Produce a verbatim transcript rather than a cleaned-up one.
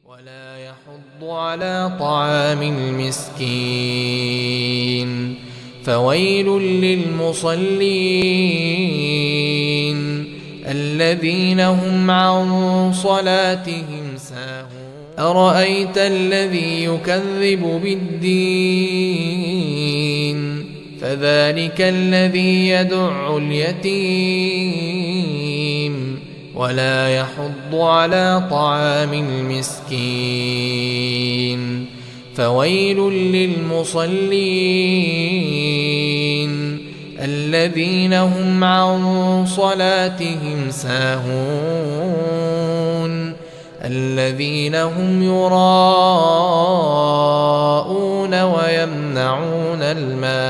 ولا يحض على طعام المسكين فويل للمصلين الذين هم عن صلاتهم ساهون أرأيت الذي يكذب بالدين فذلك الذي يدع اليتيم ولا يحض على طعام المسكين فويل للمصلين الذين هم عن صلاتهم ساهون الذين هم يراءون ويمنعون الماعون